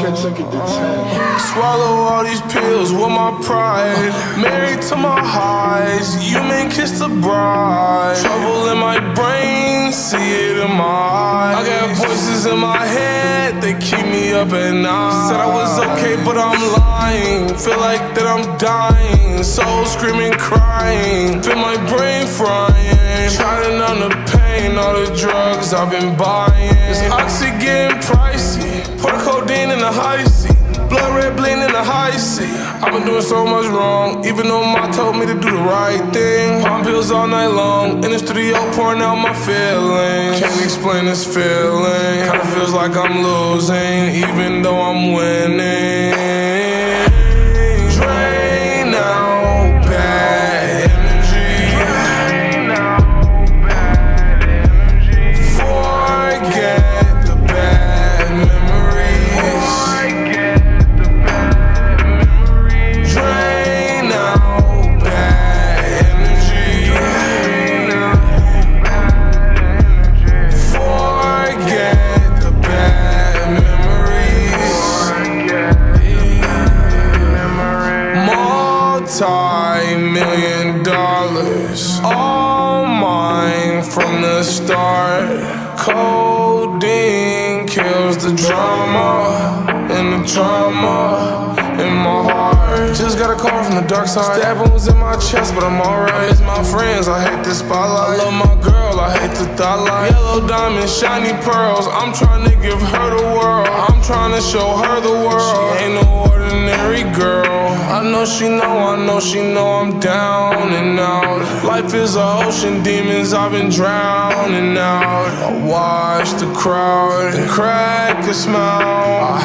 took it to 10. Swallow all these pills with my pride. Married to my highs, you may kiss the bride. Trouble in my brain, see it in my eyes. I got voices in my head, they keep me up at night. Said I was okay, but I'm lying. Feel like that I'm dying. Soul screaming, crying. Feel my brain frying. Trying to numb the pain, all the drugs I've been buying. This oxy getting pricey. Pour the codeine in the high seat. Blood red bleeding in the high seat. I've been doing so much wrong, even though Ma told me to do the right thing. Palm pills all night long, in the studio pouring out my feelings. Can't explain this feeling. Kinda feels like I'm losing, even though I'm winning. Drain out bad energy. Forget the bad memories. Drain out bad energy. Forget the bad memories. Multi-million dollars, all mine from the start. Codeine kills the drama and the trauma in my heart. Just got a call from the dark side. Stabbing was in my chest, but I'm alright. It's my friends, I hate the spotlight. I love my girl, I hate the thought light. Yellow diamonds, shiny pearls. I'm trying to give her the world. I'm trying to show her the world. She ain't no ordinary girl. I know she know I'm down and out. Life is an ocean, demons I've been drowning out. I watch the crowd and crack a smile. I